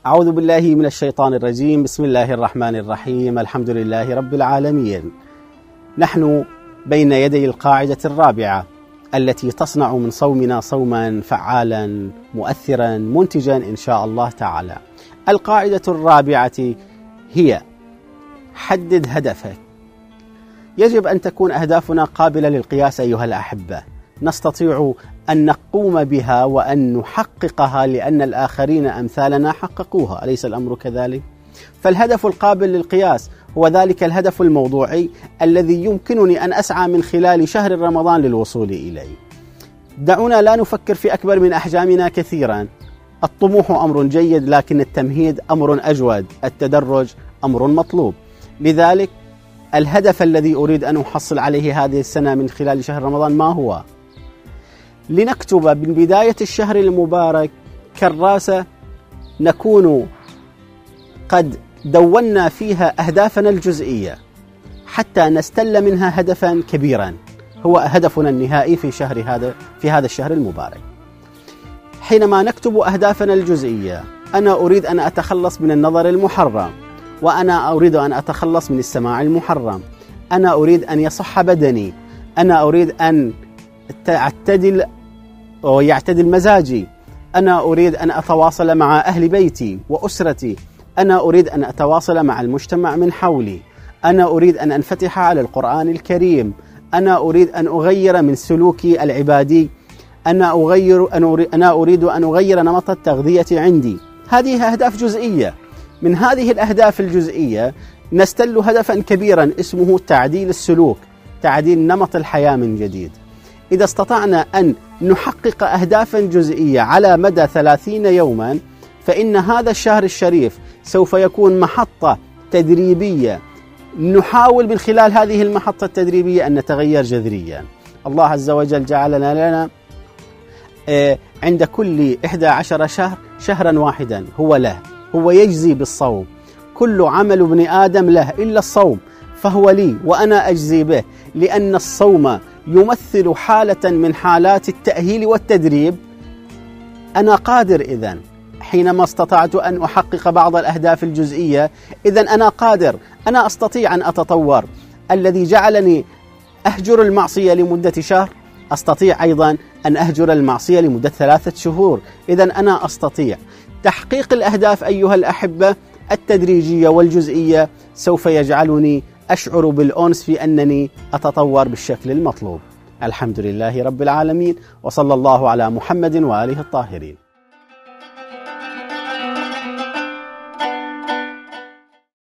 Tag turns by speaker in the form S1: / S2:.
S1: أعوذ بالله من الشيطان الرجيم. بسم الله الرحمن الرحيم. الحمد لله رب العالمين. نحن بين يدي القاعدة الرابعة التي تصنع من صومنا صوما فعالا مؤثرا منتجا إن شاء الله تعالى. القاعدة الرابعة هي: حدد هدفك. يجب أن تكون أهدافنا قابلة للقياس أيها الأحبة، نستطيع أن نقوم بها وأن نحققها لأن الآخرين أمثالنا حققوها، أليس الأمر كذلك؟ فالهدف القابل للقياس هو ذلك الهدف الموضوعي الذي يمكنني أن أسعى من خلال شهر رمضان للوصول إليه. دعونا لا نفكر في أكبر من أحجامنا كثيرا. الطموح أمر جيد، لكن التمهيد أمر أجود، التدرج أمر مطلوب. لذلك الهدف الذي أريد أن أحصل عليه هذه السنة من خلال شهر رمضان ما هو؟ لنكتب من بداية الشهر المبارك كراسة نكون قد دوننا فيها أهدافنا الجزئية حتى نستل منها هدفا كبيرا هو هدفنا النهائي في هذا الشهر المبارك. حينما نكتب أهدافنا الجزئية، أنا أريد أن أتخلص من النظر المحرم، وأنا أريد أن أتخلص من السماع المحرم، أنا أريد أن يصح بدني، أنا أريد أن يعتدل مزاجي، أنا أريد أن أتواصل مع أهل بيتي وأسرتي، أنا أريد أن أتواصل مع المجتمع من حولي، أنا أريد أن أنفتح على القرآن الكريم، أنا أريد أن أغير من سلوكي العبادي، أنا أريد أن أغير نمط التغذية عندي. هذه أهداف جزئية. من هذه الأهداف الجزئية نستل هدفا كبيرا اسمه تعديل السلوك، تعديل نمط الحياة من جديد. إذا استطعنا أن نحقق أهدافا جزئية على مدى 30 يوما، فإن هذا الشهر الشريف سوف يكون محطة تدريبية نحاول من خلال هذه المحطة التدريبية أن نتغير جذريا. الله عز وجل جعلنا لنا عند كل 11 شهر شهرا واحدا هو له، هو يجزي بالصوم. كل عمل ابن آدم له إلا الصوم فهو لي وأنا أجزي به، لأن الصوم يمثل حالة من حالات التأهيل والتدريب. أنا قادر إذن حينما استطعت أن أحقق بعض الأهداف الجزئية، إذن أنا قادر، أنا أستطيع أن أتطور. الذي جعلني أهجر المعصية لمدة شهر أستطيع أيضا أن أهجر المعصية لمدة 3 شهور. إذن أنا أستطيع. تحقيق الأهداف أيها الأحبة التدريجية والجزئية سوف يجعلني أشعر بالأنس في أنني أتطور بالشكل المطلوب. الحمد لله رب العالمين، وصلى الله على محمد وآله الطاهرين.